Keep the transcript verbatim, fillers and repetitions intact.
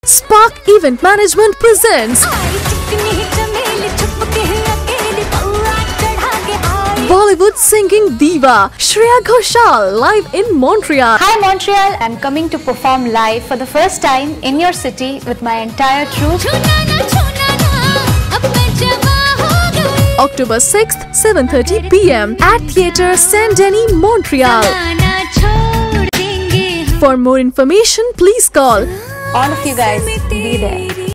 Spark Event Management presents Bollywood singing diva Shreya Ghoshal live in Montreal. Hi Montreal, I'm coming to perform live for the first time in your city with my entire troupe. October sixth, seven thirty p m at Theatre Saint Denis, Montreal. For more information, please call. All of you guys, be there.